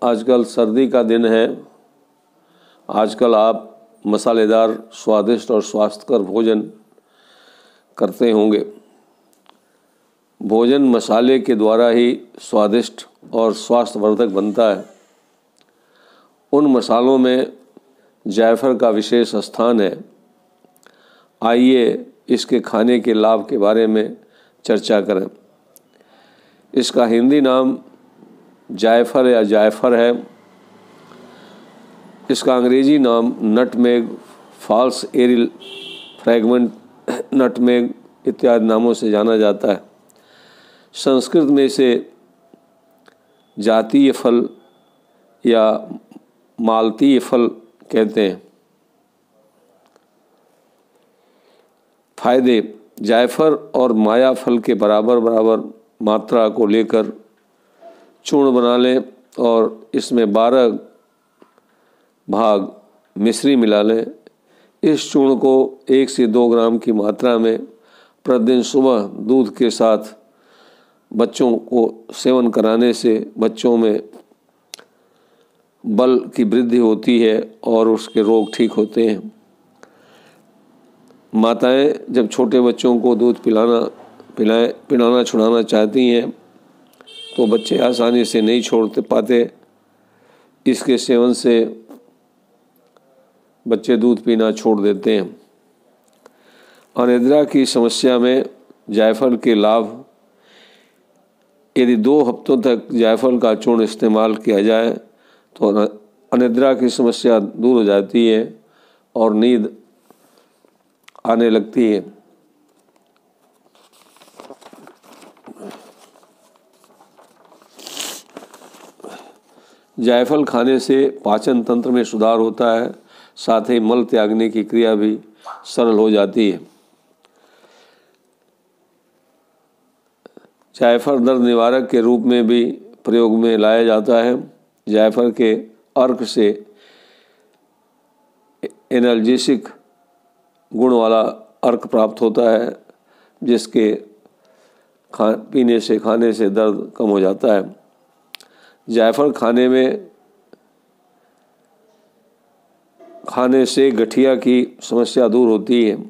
आजकल सर्दी का दिन है। आजकल आप मसालेदार, स्वादिष्ट और स्वास्थ्यकर भोजन करते होंगे। भोजन मसाले के द्वारा ही स्वादिष्ट और स्वास्थ्यवर्धक बनता है। उन मसालों में जायफल का विशेष स्थान है। आइए इसके खाने के लाभ के बारे में चर्चा करें। इसका हिंदी नाम जायफल या जायफर है। इसका अंग्रेजी नाम nutmeg, false aril fragment, nutmeg इत्यादि नामों से जाना जाता है। संस्कृत में इसे जातीय फल या मालतीय फल कहते हैं। फायदे: जायफल और माया फल के बराबर बराबर मात्रा को लेकर चूर्ण बना लें और इसमें 12 भाग मिश्री मिला लें। इस चूर्ण को 1 से 2 ग्राम की मात्रा में प्रतिदिन सुबह दूध के साथ बच्चों को सेवन कराने से बच्चों में बल की वृद्धि होती है और उसके रोग ठीक होते हैं। माताएं जब छोटे बच्चों को दूध पिलाना छुड़ाना चाहती हैं तो बच्चे आसानी से नहीं छोड़ पाते। इसके सेवन से बच्चे दूध पीना छोड़ देते हैं। अनिद्रा की समस्या में जायफल के लाभ: यदि 2 हफ्तों तक जायफल का चूर्ण इस्तेमाल किया जाए तो अनिद्रा की समस्या दूर हो जाती है और नींद आने लगती है। जायफल खाने से पाचन तंत्र में सुधार होता है, साथ ही मल त्यागने की क्रिया भी सरल हो जाती है। जायफल दर्द निवारक के रूप में भी प्रयोग में लाया जाता है। जायफल के अर्क से एनाल्जेसिक गुण वाला अर्क प्राप्त होता है, जिसके खाने से दर्द कम हो जाता है। जायफल खाने से गठिया की समस्या दूर होती है।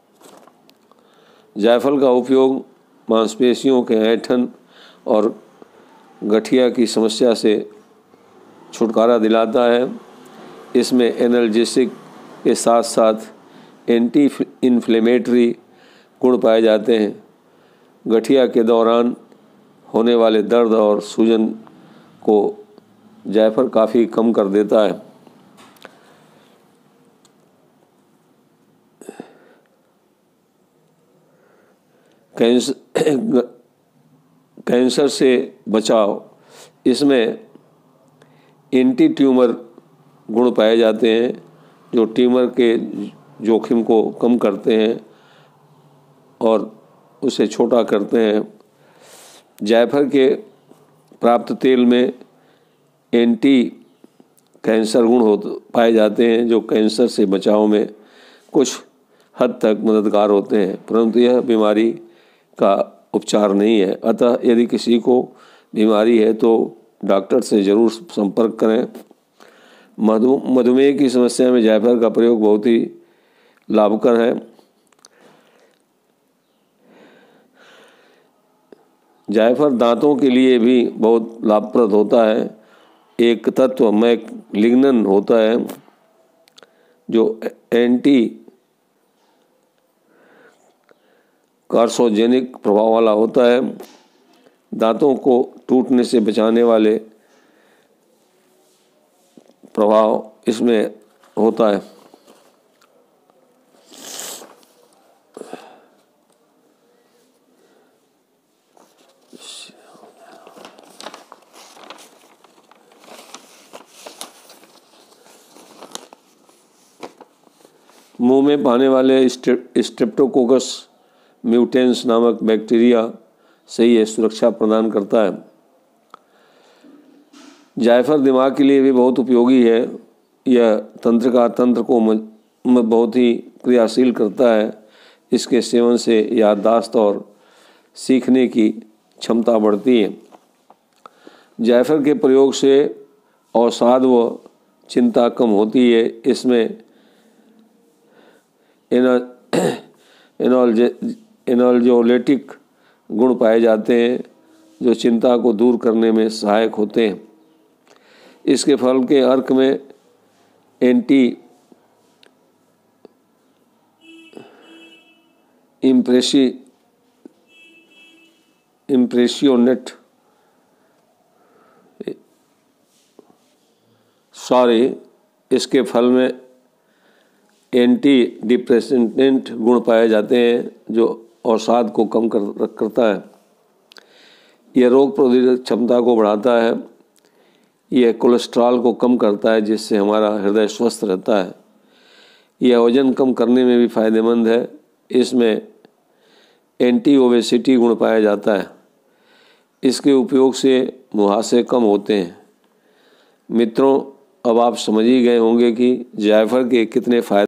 जायफल का उपयोग मांसपेशियों के ऐंठन और गठिया की समस्या से छुटकारा दिलाता है। इसमें एनाल्जेसिक के साथ साथ एंटी इन्फ्लेमेटरी गुण पाए जाते हैं। गठिया के दौरान होने वाले दर्द और सूजन को जायफल काफ़ी कम कर देता है। कैंसर से बचाव: इसमें एंटी ट्यूमर गुण पाए जाते हैं जो ट्यूमर के जोखिम को कम करते हैं और उसे छोटा करते हैं। जायफल के प्राप्त तेल में एंटी कैंसर गुण पाए जाते हैं जो कैंसर से बचाव में कुछ हद तक मददगार होते हैं, परंतु यह बीमारी का उपचार नहीं है। अतः यदि किसी को बीमारी है तो डॉक्टर से ज़रूर संपर्क करें। मधुमेह की समस्या में जायफल का प्रयोग बहुत ही लाभकर है। जायफल दांतों के लिए भी बहुत लाभप्रद होता है। एक तत्व मैगलिग्नन होता है जो एंटी कार्सिनोजेनिक प्रभाव वाला होता है। दांतों को टूटने से बचाने वाले प्रभाव इसमें होता है। मुंह में पाने वाले स्ट्रेप्टोकोकस म्यूटेंस नामक बैक्टीरिया से ये सुरक्षा प्रदान करता है। जायफल दिमाग के लिए भी बहुत उपयोगी है। यह तंत्र को बहुत ही क्रियाशील करता है। इसके सेवन से याददाश्त और सीखने की क्षमता बढ़ती है। जायफल के प्रयोग से अवसाद व चिंता कम होती है। इसमें एनर्जेटिक गुण पाए जाते हैं जो चिंता को दूर करने में सहायक होते हैं। इसके फल के अर्क में एंटी इम्प्रेसियोनेट इसके फल में एंटी डिप्रेसेंटेंट गुण पाए जाते हैं जो अवसाद को कम करता है। यह रोग प्रतिरोधक क्षमता को बढ़ाता है। यह कोलेस्ट्रॉल को कम करता है जिससे हमारा हृदय स्वस्थ रहता है। यह वजन कम करने में भी फायदेमंद है। इसमें एंटी ओबेसिटी गुण पाया जाता है। इसके उपयोग से मुहासे कम होते हैं। मित्रों, अब आप समझ ही गए होंगे कि जायफल के कितने फायदे